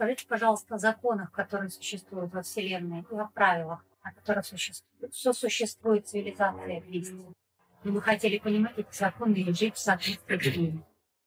Расскажите, пожалуйста, о законах, которые существуют во Вселенной, и о правилах, о которых сосуществует цивилизация вместе. И вы хотели понимать эти законы и жить в соответствии с ними.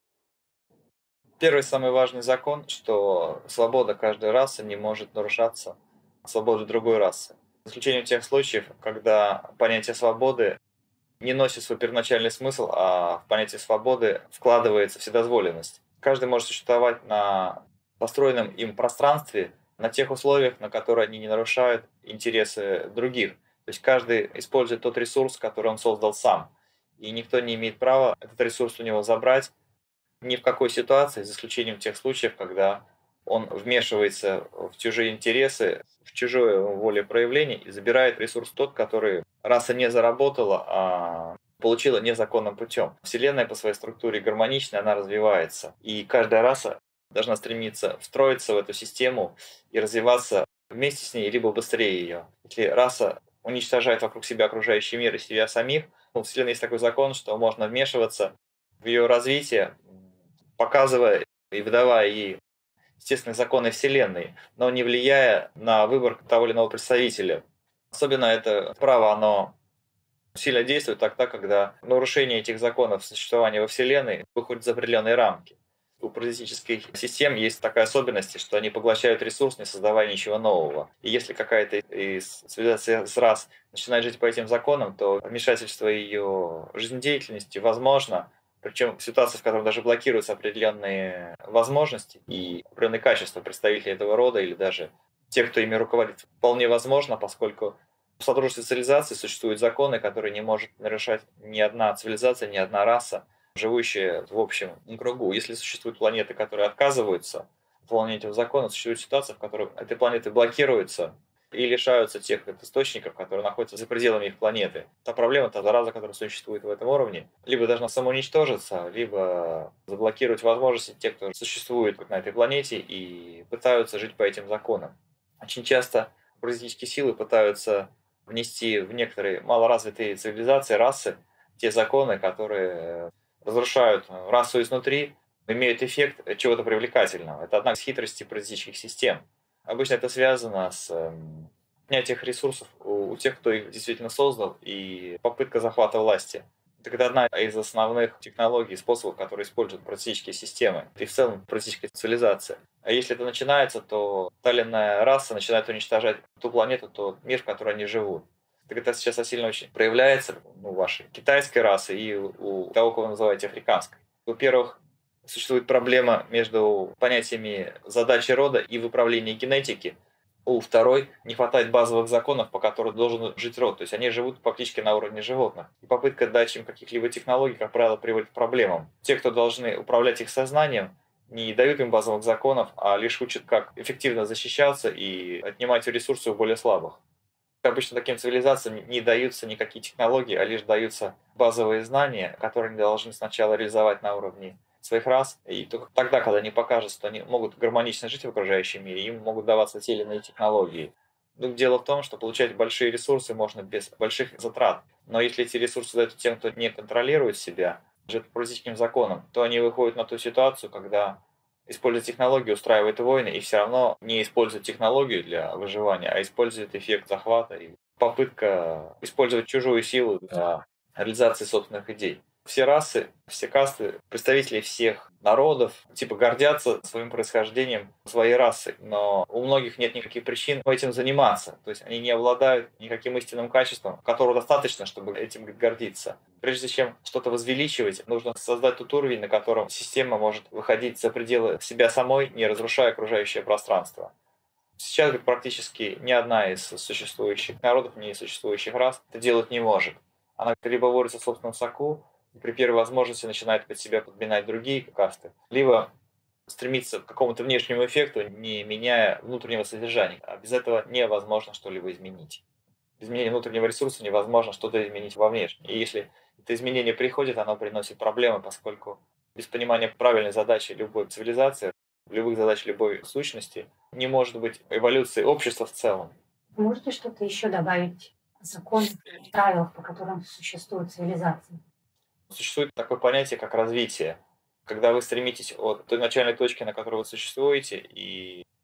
Первый самый важный закон, что свобода каждой расы не может нарушаться свободой другой расы. За исключением тех случаев, когда понятие свободы не носит свой первоначальный смысл, а в понятие свободы вкладывается вседозволенность. Каждый может существовать на построенном им пространстве, на тех условиях, на которые они не нарушают интересы других. То есть каждый использует тот ресурс, который он создал сам. И никто не имеет права этот ресурс у него забрать ни в какой ситуации, за исключением тех случаев, когда он вмешивается в чужие интересы, в чужое волепроявление и забирает ресурс тот, который раса не заработала, а получила незаконным путем. Вселенная по своей структуре гармоничная, она развивается. И каждая раса должна стремиться встроиться в эту систему и развиваться вместе с ней, либо быстрее ее. Если раса уничтожает вокруг себя окружающий мир и себя самих, у Вселенной есть такой закон, что можно вмешиваться в ее развитие, показывая и выдавая ей естественные законы Вселенной, но не влияя на выбор того или иного представителя. Особенно это право, оно сильно действует тогда, когда нарушение этих законов существования во Вселенной выходит за определенные рамки. У паразитических систем есть такая особенность, что они поглощают ресурс, не создавая ничего нового. И если какая-то из цивилизаций с рас начинает жить по этим законам, то вмешательство ее жизнедеятельности возможно, причем в ситуации, в которой даже блокируются определенные возможности и определенные качества представителей этого рода или даже тех, кто ими руководит, вполне возможно, поскольку в содружестве цивилизаций существуют законы, которые не может нарушать ни одна цивилизация, ни одна раса, живущие в общем кругу. Если существуют планеты, которые отказываются выполнять этих законов, существует ситуация, в которой эти планеты блокируются и лишаются тех источников, которые находятся за пределами их планеты. Та проблема, та зараза, которая существует в этом уровне, либо должна самоуничтожиться, либо заблокировать возможности тех, кто существует на этой планете и пытаются жить по этим законам. Очень часто паразитические силы пытаются внести в некоторые малоразвитые цивилизации, расы, те законы, которые разрушают расу изнутри, имеют эффект чего-то привлекательного. Это одна из хитростей паразитических систем. Обычно это связано с снятием ресурсов у тех, кто их действительно создал, и попытка захвата власти. Это одна из основных технологий, способов, которые используют паразитические системы и в целом паразитическая цивилизация. А если это начинается, то та или иная раса начинает уничтожать ту планету, тот мир, в котором они живут. Так это сейчас сильно очень проявляется у вашей китайской расы и у того, кого вы называете африканской. Во-первых, существует проблема между понятиями задачи рода и выправления генетики. У второй не хватает базовых законов, по которым должен жить род. То есть они живут фактически на уровне животных. И попытка дать им каких-либо технологий, как правило, приводит к проблемам. Те, кто должны управлять их сознанием, не дают им базовых законов, а лишь учат, как эффективно защищаться и отнимать ресурсы у более слабых. Обычно таким цивилизациям не даются никакие технологии, а лишь даются базовые знания, которые они должны сначала реализовать на уровне своих рас, и только тогда, когда они покажут, что они могут гармонично жить в окружающем мире, им могут даваться те или иные технологии. Но дело в том, что получать большие ресурсы можно без больших затрат. Но если эти ресурсы дают тем, кто не контролирует себя, живет по паразитическим законам, то они выходят на ту ситуацию, когда используют технологии, устраивают войны и все равно не используют технологию для выживания, а используют эффект захвата и попытка использовать чужую силу для реализации собственных идей. Все расы, все касты, представители всех народов типа гордятся своим происхождением, своей расой, но у многих нет никаких причин этим заниматься. То есть они не обладают никаким истинным качеством, которого достаточно, чтобы этим гордиться. Прежде чем что-то возвеличивать, нужно создать тот уровень, на котором система может выходить за пределы себя самой, не разрушая окружающее пространство. Сейчас практически ни одна из существующих народов, ни из существующих рас это делать не может. Она либо борется в собственном соку, и при первой возможности начинает под себя подминать другие касты, либо стремится к какому-то внешнему эффекту, не меняя внутреннего содержания. А без этого невозможно что-либо изменить. Без изменения внутреннего ресурса невозможно что-то изменить во внешнем. И если это изменение приходит, оно приносит проблемы, поскольку без понимания правильной задачи любой цивилизации, любых задач любой сущности, не может быть эволюции общества в целом. Можете что-то еще добавить о законах, правилах, по которым существует цивилизация? Существует такое понятие, как развитие. Когда вы стремитесь от той начальной точки, на которой вы существуете, и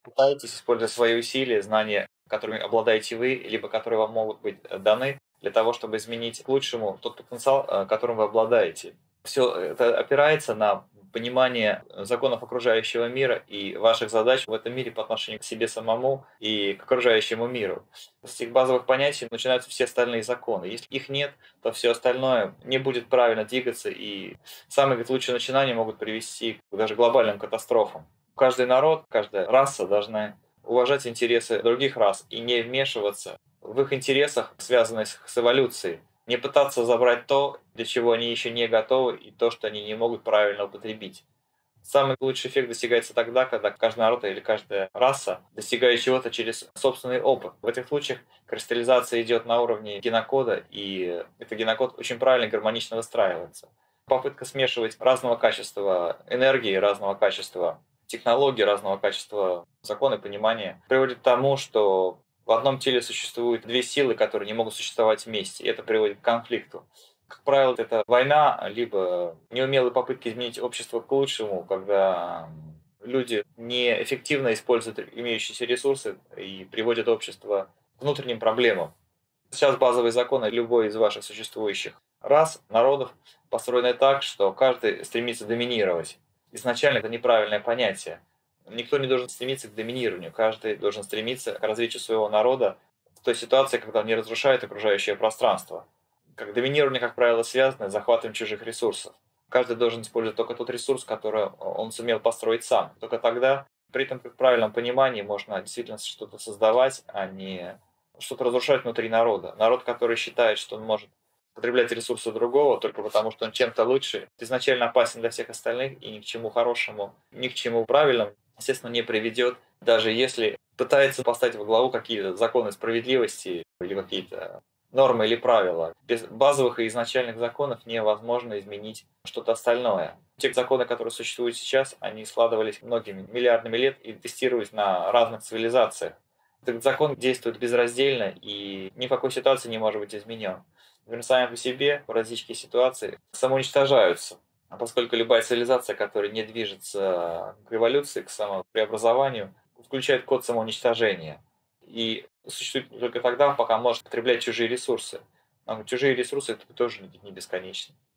пытаетесь, используя свои усилия, знания, которыми обладаете вы, либо которые вам могут быть даны, для того, чтобы изменить к лучшему тот потенциал, которым вы обладаете. Все это опирается на понимание законов окружающего мира и ваших задач в этом мире по отношению к себе самому и к окружающему миру. С этих базовых понятий начинаются все остальные законы. Если их нет, то все остальное не будет правильно двигаться, и самые лучшие начинания могут привести к даже глобальным катастрофам. Каждый народ, каждая раса должна уважать интересы других рас и не вмешиваться в их интересах, связанных с эволюцией. Не пытаться забрать то, для чего они еще не готовы, и то, что они не могут правильно употребить. Самый лучший эффект достигается тогда, когда каждый народ или каждая раса достигает чего-то через собственный опыт. В этих случаях кристаллизация идет на уровне генокода, и этот генокод очень правильно и гармонично выстраивается. Попытка смешивать разного качества энергии, разного качества технологий, разного качества законы понимания приводит к тому, что в одном теле существуют две силы, которые не могут существовать вместе. И это приводит к конфликту. Как правило, это война, либо неумелые попытки изменить общество к лучшему, когда люди неэффективно используют имеющиеся ресурсы и приводят общество к внутренним проблемам. Сейчас базовые законы любой из ваших существующих рас, народов построены так, что каждый стремится доминировать. Изначально это неправильное понятие. Никто не должен стремиться к доминированию, каждый должен стремиться к развитию своего народа в той ситуации, когда он не разрушает окружающее пространство. Как доминирование, как правило, связано с захватом чужих ресурсов. Каждый должен использовать только тот ресурс, который он сумел построить сам. Только тогда, при этом, как в правильном понимании, можно действительно что-то создавать, а не что-то разрушать внутри народа. Народ, который считает, что он может потреблять ресурсы другого только потому, что он чем-то лучше, изначально опасен для всех остальных и ни к чему хорошему, ни к чему правильному, естественно, не приведет, даже если пытается поставить во главу какие-то законы справедливости или какие-то нормы или правила. Без базовых и изначальных законов невозможно изменить что-то остальное. Те законы, которые существуют сейчас, они складывались многими миллиардами лет и тестировались на разных цивилизациях. Этот закон действует безраздельно и ни в какой ситуации не может быть изменен. Например, сами по себе различные ситуации самоуничтожаются. А поскольку любая цивилизация, которая не движется к эволюции, к самопреобразованию, включает код самоуничтожения. И существует только тогда, пока может потреблять чужие ресурсы. А чужие ресурсы это тоже не бесконечны.